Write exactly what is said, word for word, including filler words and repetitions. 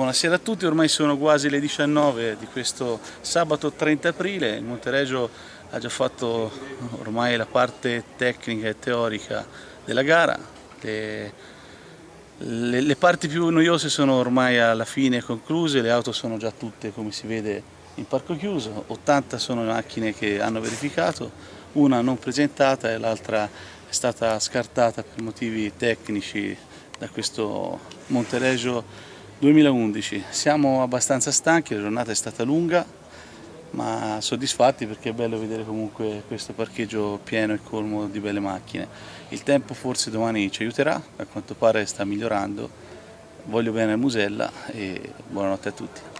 Buonasera a tutti, ormai sono quasi le diciannove di questo sabato trenta aprile. Il Monteregio ha già fatto ormai la parte tecnica e teorica della gara. Le, le, le parti più noiose sono ormai alla fine concluse, le auto sono già tutte, come si vede, in parco chiuso. ottanta sono le macchine che hanno verificato, una non presentata e l'altra è stata scartata per motivi tecnici da questo Monteregio duemilaundici. Siamo abbastanza stanchi, la giornata è stata lunga, ma soddisfatti perché è bello vedere comunque questo parcheggio pieno e colmo di belle macchine. Il tempo forse domani ci aiuterà, a quanto pare sta migliorando. Voglio bene al Musella e buonanotte a tutti.